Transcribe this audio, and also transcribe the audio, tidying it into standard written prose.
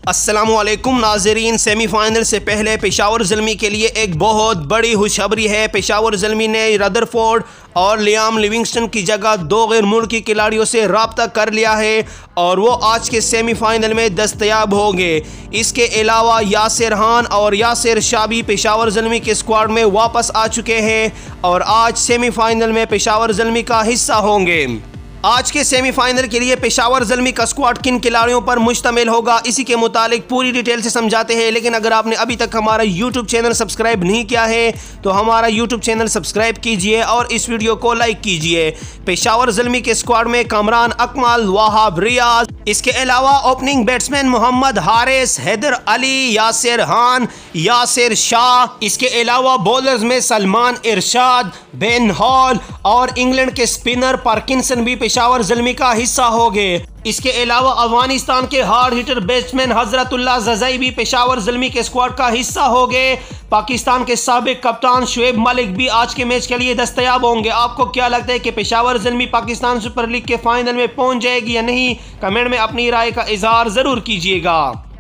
अस्सलामुअलैकुम नाज़रीन, सेमीफाइनल से पहले पेशावर ज़ल्मी के लिए एक बहुत बड़ी खुशखबरी है। पेशावर ज़ल्मी ने रदरफोर्ड और लियाम लिविंगस्टन की जगह दो गैर मुल्की खिलाड़ियों से रब्ता कर लिया है और वो आज के सेमीफाइनल में दस्तयाब होंगे। इसके अलावा यासिर खान और यासिर शाह भी पेशावर ज़ल्मी के स्क्वाड में वापस आ चुके हैं और आज सेमीफाइनल में पेशावर ज़ल्मी का हिस्सा होंगे। आज के सेमीफाइनल के लिए पेशावर ज़ल्मी का स्क्वाड किन खिलाड़ियों पर मुश्तमिल होगा, इसी के मुतालिक पूरी डिटेल से समझाते हैं। लेकिन अगर आपने अभी तक हमारा यूट्यूब चैनल सब्सक्राइब नहीं किया है तो हमारा यूट्यूब चैनल सब्सक्राइब कीजिए और इस वीडियो को लाइक कीजिए। पेशावर ज़ल्मी के स्क्वाड में कामरान अकमल, वहाब रियाज, इसके अलावा ओपनिंग बैट्समैन मोहम्मद हारिस, हैदर अली, यासिर खान, यासिर शाह, इसके अलावा बॉलर्स में सलमान इरशाद, बेन हॉल और इंग्लैंड के स्पिनर पार्किंसन भी पेशावर ज़ल्मी का हिस्सा होंगे। इसके अलावा अफगानिस्तान के hard hitter batsman Hazratullah Zazai भी पेशावर ज़ल्मी के स्क्वाड का हिस्सा होंगे। पाकिस्तान के साबिक कप्तान शुएब मलिक भी आज के मैच के लिए दस्तयाब होंगे। आपको क्या लगता है कि पेशावर ज़ल्मी पाकिस्तान सुपर लीग के फाइनल में पहुंच जाएगी या नहीं? कमेंट में अपनी राय का इजहार ज़रूर कीजिएगा।